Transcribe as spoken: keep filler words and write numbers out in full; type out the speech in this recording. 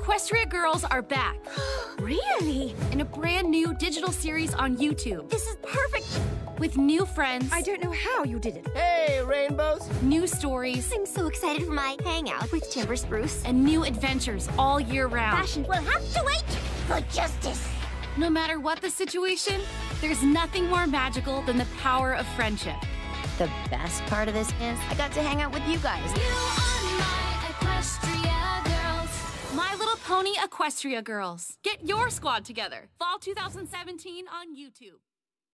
Equestria girls are back. Really? In a brand new digital series on YouTube. This is perfect. With new friends. I don't know how you did it. Hey, rainbows. New stories. I'm so excited for my hangout with Timber Spruce. And new adventures all year round. Fashion will have to wait for justice. No matter what the situation, there's nothing more magical than the power of friendship. The best part of this is I got to hang out with you guys. You are my Equestria girls. My Little Pony Equestria Girls. Get your squad together. Fall two thousand seventeen on YouTube.